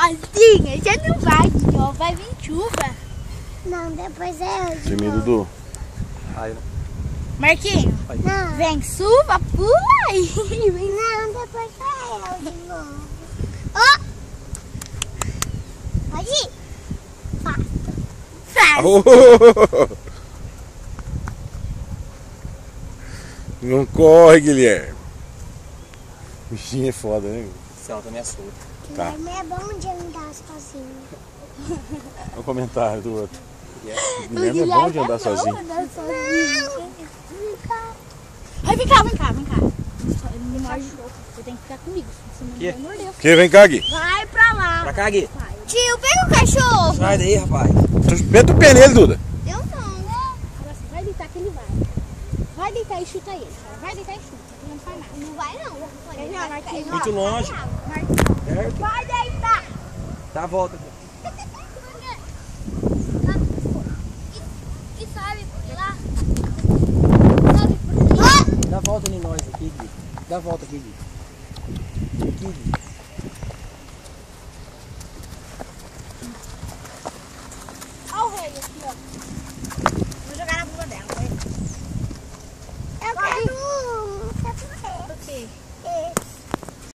sozinha, já não vai, ó, vai vir chuva. Não, depois é eu. Time Dudu. Marquinho, Não. vem chuva, pula aí. Não, depois é eu de novo. Ó! Pode ir? Faz. Não corre, Guilherme. Bichinho é foda, né? Céu também é solto. Tá. Guilherme é bom de andar sozinho. Olha o comentário do outro. O Guilherme é bom de andar sozinho. Ai, vem cá. Ele me morde. Você tem que ficar comigo, senão você não vai morder. Que? Vem cá, Gui. Vai pra lá. Pra cá, Gui. Tio, pega o cachorro. Sai daí, rapaz. Meta o pé nele, Duda. Eu não. Agora você vai deitar que ele vai. Vai deitar e chuta ele, cara. Vai deitar e chuta. Ele não faz nada. Não vai não. Ele não, Marquinhos. Muito longe. Certo? Vai deitar. Dá a volta. E sabe por lá? Dá a volta em nós aqui, Gui. Dá a volta aqui, Gui. Aqui, Gui.